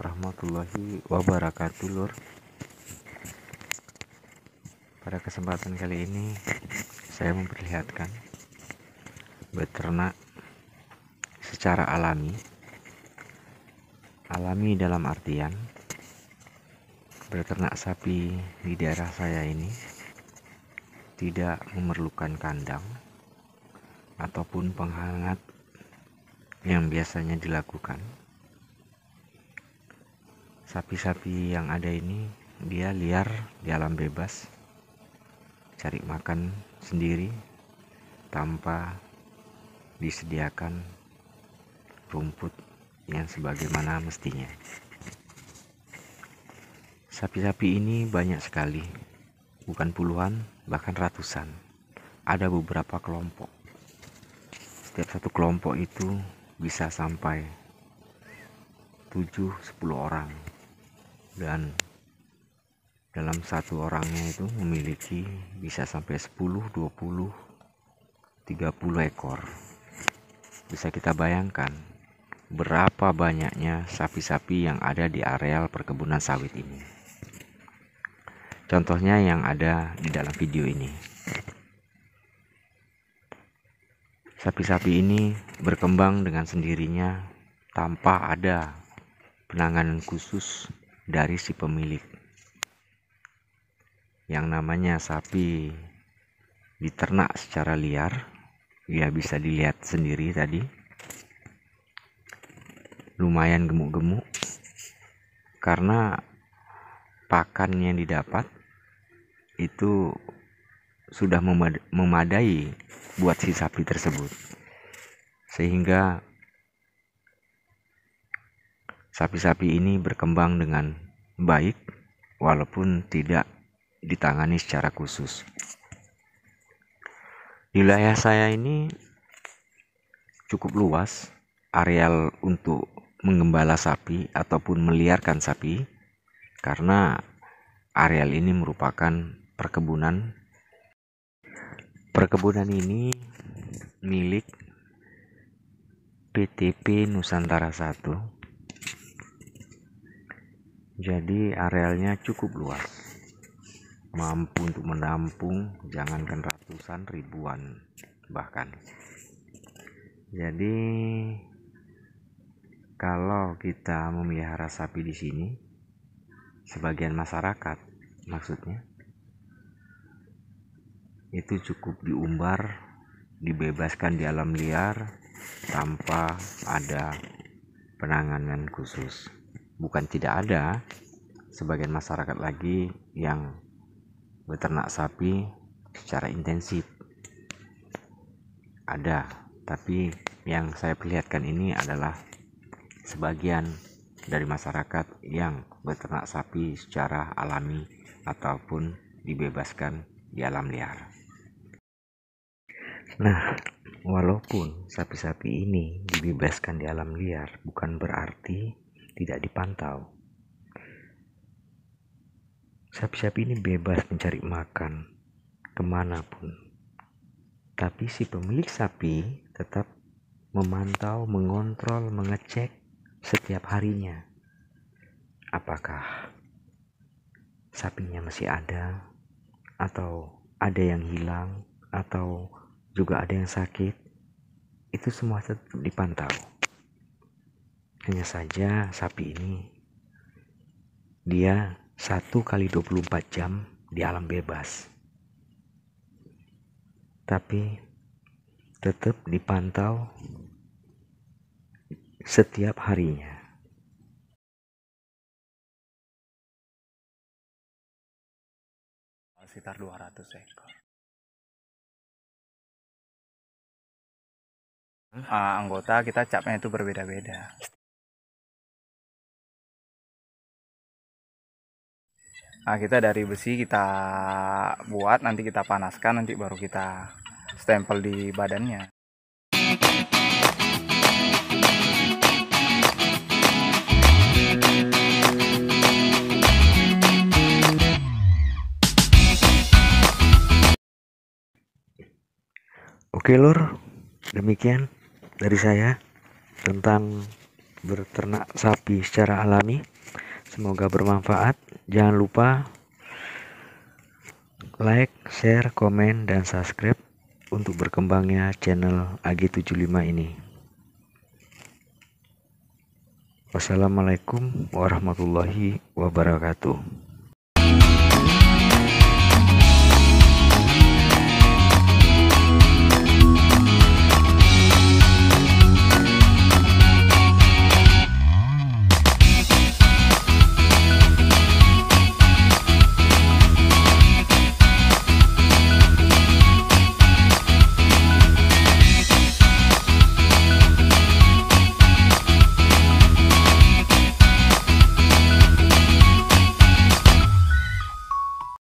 warahmatullahi wabarakatuh, Lur. Pada kesempatan kali ini saya memperlihatkan beternak secara alami dalam artian beternak sapi di daerah saya ini tidak memerlukan kandang ataupun penghangat yang biasanya dilakukan. Sapi-sapi yang ada ini dia liar di alam bebas, cari makan sendiri tanpa disediakan rumput yang sebagaimana mestinya. Sapi-sapi ini banyak sekali, bukan puluhan, bahkan ratusan. Ada beberapa kelompok. Setiap satu kelompok itu bisa sampai 7-10 orang, dan dalam satu orangnya itu memiliki bisa sampai 10, 20, 30 ekor. Bisa kita bayangkan berapa banyaknya sapi-sapi yang ada di areal perkebunan sawit ini. Contohnya yang ada di dalam video ini. Sapi-sapi ini berkembang dengan sendirinya tanpa ada penanganan khusus dari si pemilik. Yang namanya sapi diternak secara liar, ya bisa dilihat sendiri tadi, lumayan gemuk-gemuk karena pakan yang didapat itu sudah memadai buat si sapi tersebut, sehingga sapi-sapi ini berkembang dengan baik walaupun tidak ditangani secara khusus. Di wilayah saya ini cukup luas areal untuk menggembala sapi ataupun meliarkan sapi, karena areal ini merupakan perkebunan. Perkebunan ini milik PTP Nusantara 1. Jadi arealnya cukup luas, mampu untuk menampung jangankan ratusan, ribuan bahkan. Jadi kalau kita memelihara sapi di sini, sebagian masyarakat maksudnya, itu cukup diumbar, dibebaskan di alam liar tanpa ada penanganan khusus. Bukan tidak ada, sebagian masyarakat lagi yang beternak sapi secara intensif. Ada, tapi yang saya perlihatkan ini adalah sebagian dari masyarakat yang beternak sapi secara alami ataupun dibebaskan di alam liar. Nah, walaupun sapi-sapi ini dibebaskan di alam liar, bukan berarti tidak dipantau. Sapi-sapi ini bebas mencari makan kemanapun, tapi si pemilik sapi tetap memantau, mengontrol, mengecek setiap harinya apakah sapinya masih ada, atau ada yang hilang, atau juga ada yang sakit. Itu semua tetap dipantau. Hanya saja sapi ini dia 1x24 jam di alam bebas, tapi tetap dipantau setiap harinya. Sekitar 200 ekor. Anggota kita capnya itu berbeda-beda. Nah, kita dari besi kita buat, nanti kita panaskan, nanti baru kita stempel di badannya. Oke Lur, demikian dari saya tentang berternak sapi secara alami. Semoga bermanfaat. Jangan lupa like, share, komen, dan subscribe untuk berkembangnya channel AG75 ini. Wassalamualaikum warahmatullahi wabarakatuh.